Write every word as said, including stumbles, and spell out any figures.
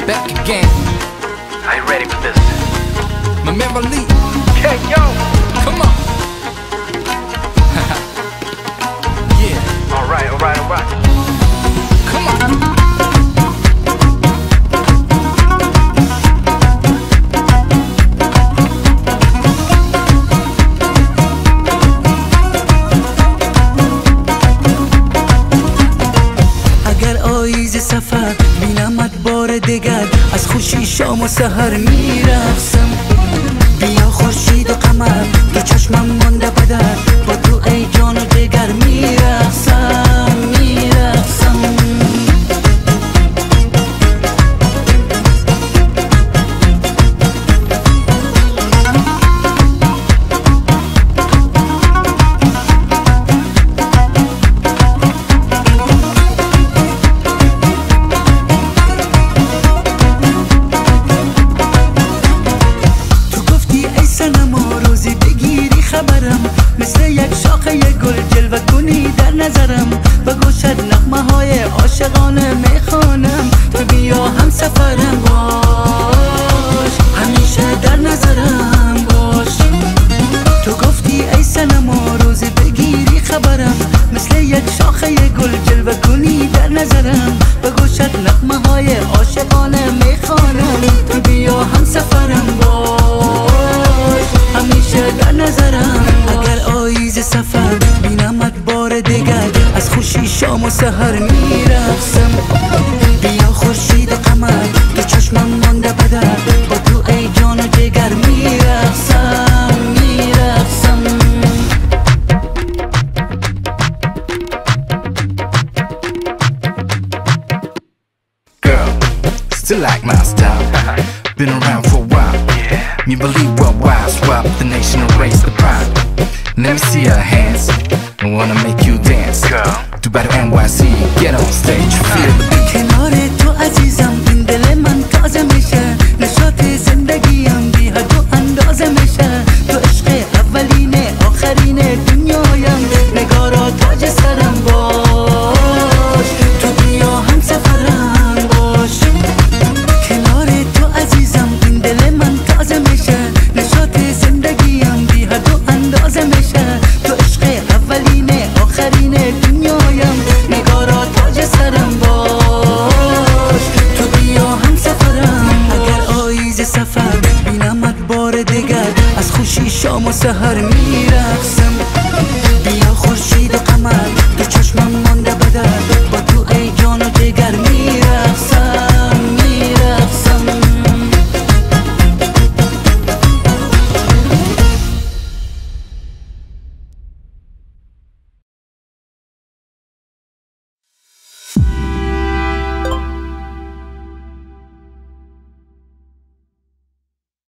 back again. Are you ready for this? My memory. Okay, yo. Come on. Yeah. All right, all right, all right. Come on. سفر بینمت بار دگر از خوشی شام و سحر میرقصم. بیا خورشید و قمر تو چشمم مانده بدر با تو ای جان و دگر میرقصم میرقصم. مثل یک شاخه گل جلوه کنی در نظرم، با گوشت نغمه های عاشقانه میخوانم. تو بیا هم سفرم باش، همیشه در نظرم باش. تو گفتی ای صنما روزی بگیری خبرم، مثل یک شاخه گل جلوه کنی در نظرم، با گوشت نغمه های عاشقانه میخوانم. تو بیا هم سفرم باش، همیشه در نظرم. آیز سفر بینمت بار دگر از خوشی شام و سحر میرقصم. بیا خورشید قمر تو چشمم مانده بدر با تو ای جان و جگر میرقصم میرقصم. Girl, still like my style. Been around for a while. Me believe worldwide, swap the nation, erase the pride. Let me see your hands, I wanna make you dance. Girl, do better N Y C, get on stage, feel the beat. کنار تو عزیزم این دل من تازه میشه، نشاط زندگیم بی حد و اندازه میشه. تو عشق اولینه آخرینه دنیایم، نگارا تاج سرم باش. تو بیا هم سفرم باش، کنار تو عزیزم این دل من تازه میشه، نشاط زندگیم بی حد و اندازه میشه. تو عشق اولینه آخرینه دنیایم، نگارا تاج سرم باش. تو بیا هم سفرم. اگر آیز سفر بینمت بار دگر از خوشی شام و سحر میرقصم.